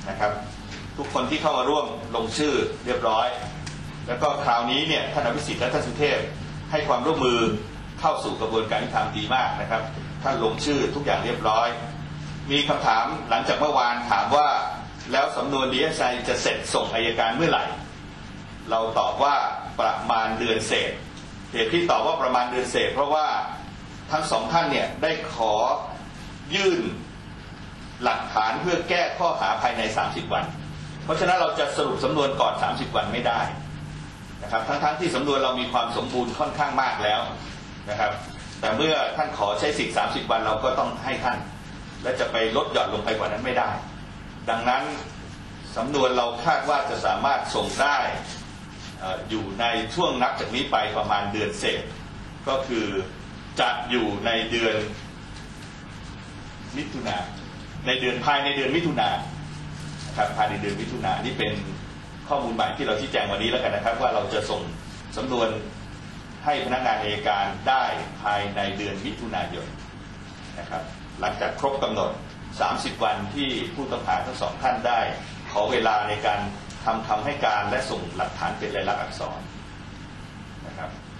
นะครับทุกคนที่เข้ามาร่วมลงชื่อเรียบร้อยแล้วก็คราวนี้เนี่ยท่านอภิสิทธิ์และท่านสุเทพให้ความร่วมมือเข้าสู่กระบวนการยุติธรรมดีมากนะครับท่านลงชื่อทุกอย่างเรียบร้อยมีคำถามหลังจากเมื่อวานถามว่าแล้วสำนวน DSI จะเสร็จส่งอัยการเมื่อไหร่เราตอบว่าประมาณเดือนเศษเหตุที่ตอบว่าประมาณเดือนเศษเพราะว่าทั้งสองท่านเนี่ยได้ขอยื่นหลักฐานเพื่อแก้ข้อหาภายใน30 วันเพราะฉะนั้นเราจะสรุปสำนวนก่อน30 วันไม่ได้นะครับทั้งที่สำนวนเรามีความสมบูรณ์ค่อนข้างมากแล้วนะครับแต่เมื่อท่านขอใช้สิทธิ์30 วันเราก็ต้องให้ท่านและจะไปลดหย่อนลงไปกว่านั้นไม่ได้ดังนั้นสำนวนเราคาดว่าจะสามารถส่งได้อยู่ในช่วงนับจากนี้ไปประมาณเดือนเศษก็คือจะอยู่ในเดือนมิถุนาภายในเดือนมิถุนาครับภายในเดือนมิถุนานี่เป็นข้อมูลใหม่ที่เราชี้แจงวันนี้แล้วกันนะครับว่าเราจะส่งสำนวนให้พนักงานอัยการได้ภายในเดือนมิถุนายนนะครับหลังจากครบกำหนด30 วันที่ผู้ต้องหาทั้งสองท่านได้ขอเวลาในการทำคำให้การและส่งหลักฐานเป็นลายลักษณ์อักษรนะครับ